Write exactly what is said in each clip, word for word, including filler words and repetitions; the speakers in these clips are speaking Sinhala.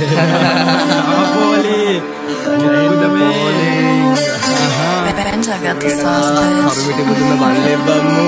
Napoli. Udah Napoli. Jaga tuh sauce. Harus kita balik bamu.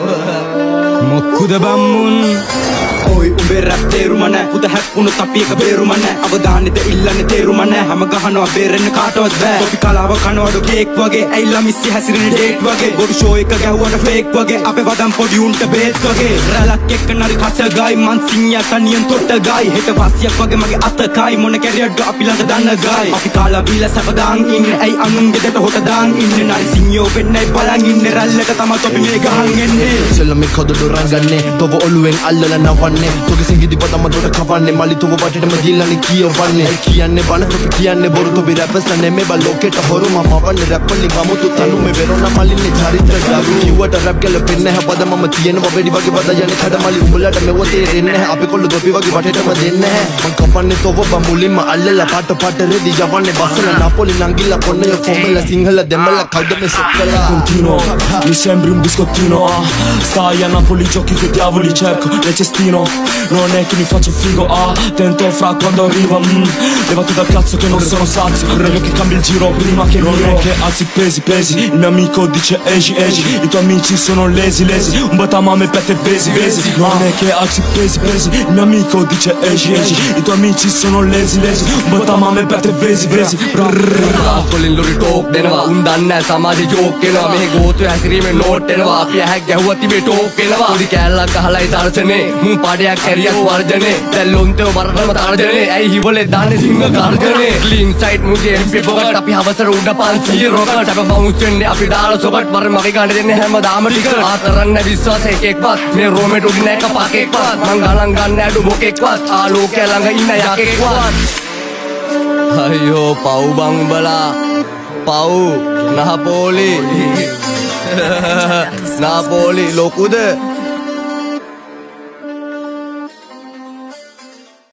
Mokkuda bamun. Oi umbe rap තේරුම නැ පුත හැප්පුණු අපි එක බේරුම නැ අවධානෙද ඉල්ලන්නේ තේරුම නැ හැම ගහනවා බේරෙන්න කාටවත් බෑ අපි කලාව කනවඩු කේක් වගේ ඇයිලා මිස්සි හැසිරෙන ඩේට් වගේ බොරු ෂෝ එක ගැහුවට ෆේක් වගේ අපේ වදම් පොඩි උන්ට බේත් වගේ රැලක් එක්ක නරි කට ගායි මන් සිංහයා තනියෙන් තොට ගායි හෙට පස්සියක් වගේ මගේ අත කයි මොන කැරියට් අපි ළඟ දන්න ගායි අපි කාලා බීලා සැපදාන් ඉන්නේ ඇයි අනුන්ගේ දෙට හොට දාන් ඉන්නේ නරි සිංහයෝ වෙන්නයි බලන් ඉන්නේ රැල්ලට තමයි තොපි මේ ගහන් එන්නේ සෙල්ලමේ කඩු රංගන්නේ තොව ඔළුවෙන් අල්ලලා නවන්නේ තොගේ සිංගිදි පදම දොඩ කවන්නේ මලි තුව වටේටම ගිල්ලන්නේ කියවන්නේ කියන්නේ බන තොපි කියන්නේ බොරු තොපි රැපර්ස් නැමේ බල ලෝකෙට හොරු මම වන්නේ රැප් වලින් ගමුතු තනු මේ වෙරොන මලින්නේ චරිත්‍ර ගරු කිව්වට රැප් ගැලපෙන්නේ නැහැ පද මම තියෙනවා වෙඩි වගේ බද යන්නේ කඩමලි උඹලට මෙව තේරෙන්නේ නැහැ අපි කොල්ල තොපි වගේ වටේටම දෙන්නේ නැහැ මං කපන්නේ තොව බමුලින්ම අල්ලලා පාට පාට රෙදි යවන්නේ බස්සලා නාපොලි නංගිලා කොන්නේ ෆෝමලා සිංහල දෙමළ කල්දමේ සොක්කලා continuo mi sembri un biscottino ah stai a Napoli giochi che diavoli cerco nel cestino non è che mi faccio figo ah tento fra quando arrivo mm, levate dal cazzo che non sono sazio vorrei che cambi il giro prima che non è che alzi pesi pesi il mio amico dice esci esci i tuoi amici sono lesi lesi un batamame pette vesi vesi non è che alzi pesi pesi il mio amico dice esci esci i tuoi amici sono lesi lesi un batamame pette vesi vesi කොලින් ලොරි ටෝක් දෙනවා උන් දන්නේ සමාජේ ජෝක් වෙනවා මේ ගෝතු හැසිරීමේ නෝට් එනවා අපි ඇහැක් ගැහුවා තිබේ ටෝක් වෙනවා පොඩි කැලලක් ගහලායි දර්ශනේ මුන් පාඩයක් කැරියක් වර්ජනේ දැන් ලොන්තේ වරනම තර්ජනේ ඇයි හිවලේ දාන්නේ සිංහ ගර්ජනේ ක්ලීන් සයිඩ් මුගේ එම්පි බොකට අපි හවසර උඩ පන්සිය රොකට අප බවුන්ස් වෙන්නේ අපි දාලා සොබට් වර මගේ ගන්න දෙන්නේ හැමදාම ටික ආතරන්න විශ්වාස එකෙක්වත් මේ රෝමෙට උඩ නැක පකෙක්වත් මං ගණන් ගන්න ඇඩු මොකෙක්වත් ආලෝකය ළඟ ඉන්න යකෙක්වත් අයියෝ පව් බං උඹලා පව් Napoli Napoli ලොකුද